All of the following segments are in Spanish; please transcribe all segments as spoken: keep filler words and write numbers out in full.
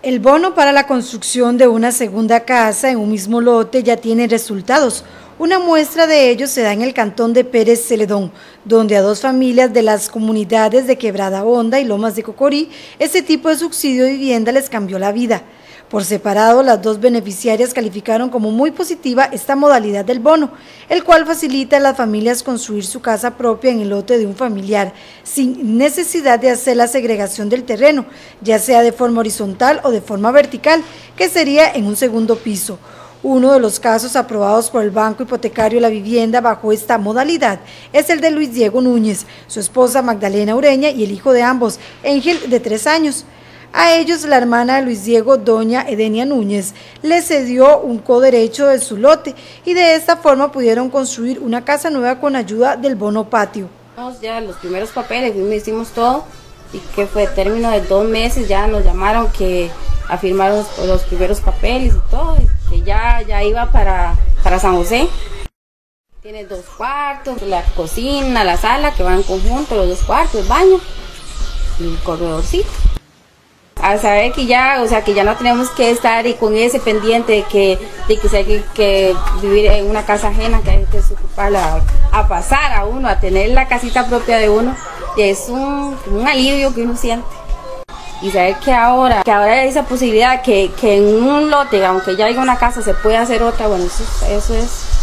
El bono para la construcción de una segunda casa en un mismo lote ya tiene resultados. Una muestra de ello se da en el cantón de Pérez Celedón, donde a dos familias de las comunidades de Quebrada Honda y Lomas de Cocorí, este tipo de subsidio de vivienda les cambió la vida. Por separado, las dos beneficiarias calificaron como muy positiva esta modalidad del bono, el cual facilita a las familias construir su casa propia en el lote de un familiar, sin necesidad de hacer la segregación del terreno, ya sea de forma horizontal o de forma vertical, que sería en un segundo piso. Uno de los casos aprobados por el Banco Hipotecario de la Vivienda bajo esta modalidad es el de Luis Diego Núñez, su esposa Magdalena Ureña y el hijo de ambos, Ángel, de tres años. A ellos, la hermana de Luis Diego, doña Edenia Núñez, le cedió un coderecho de su lote y de esta forma pudieron construir una casa nueva con ayuda del bono patio. Ya los primeros papeles, hicimos todo y que fue término de dos meses, ya nos llamaron que a firmar los, los primeros papeles y todo, y que ya, ya iba para, para San José. Tiene dos cuartos, la cocina, la sala que van en conjunto, los dos cuartos, el baño y el corredorcito. A saber que ya, o sea, que ya no tenemos que estar y con ese pendiente de que, de que, hay que, que vivir en una casa ajena, que hay que ocuparla, a pasar a uno, a tener la casita propia de uno, es un, un alivio que uno siente. Y saber que ahora, que ahora hay esa posibilidad que, que en un lote, aunque ya haya una casa, se puede hacer otra, bueno, eso, eso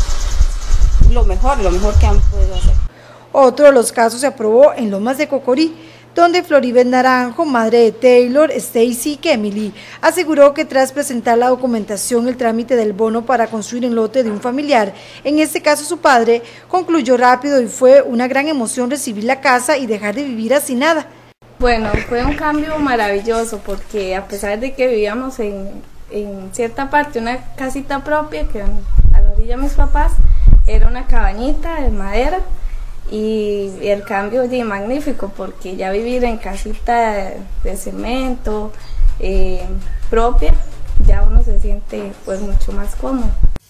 es lo mejor, lo mejor que han podido hacer. Otro de los casos se aprobó en Lomas de Cocorí, donde Floribel Naranjo, madre de Taylor, Stacy y Emily, aseguró que tras presentar la documentación, el trámite del bono para construir en lote de un familiar, en este caso su padre, concluyó rápido y fue una gran emoción recibir la casa y dejar de vivir hacinada. Bueno, fue un cambio maravilloso porque a pesar de que vivíamos en, en cierta parte una casita propia, que a la orilla de mis papás, era una cabañita de madera, y el cambio es magnífico porque ya vivir en casita de, de cemento eh, propia, ya uno se siente pues mucho más cómodo.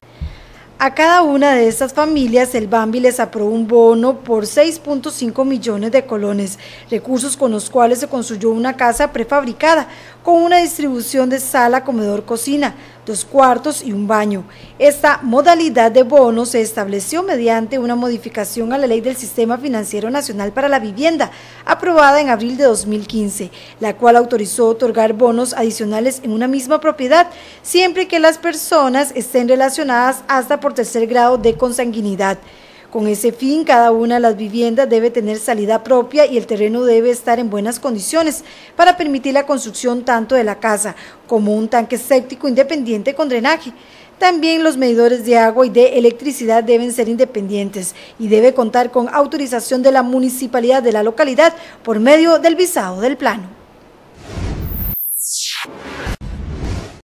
A cada una de estas familias, el Bambi les aprobó un bono por seis punto cinco millones de colones, recursos con los cuales se construyó una casa prefabricada, con una distribución de sala, comedor, cocina, dos cuartos y un baño. Esta modalidad de bono se estableció mediante una modificación a la Ley del Sistema Financiero Nacional para la Vivienda, aprobada en abril de dos mil quince, la cual autorizó otorgar bonos adicionales en una misma propiedad, siempre que las personas estén relacionadas hasta por tercer grado de consanguinidad. Con ese fin, cada una de las viviendas debe tener salida propia y el terreno debe estar en buenas condiciones para permitir la construcción tanto de la casa como un tanque séptico independiente con drenaje. También los medidores de agua y de electricidad deben ser independientes y debe contar con autorización de la municipalidad de la localidad por medio del visado del plano.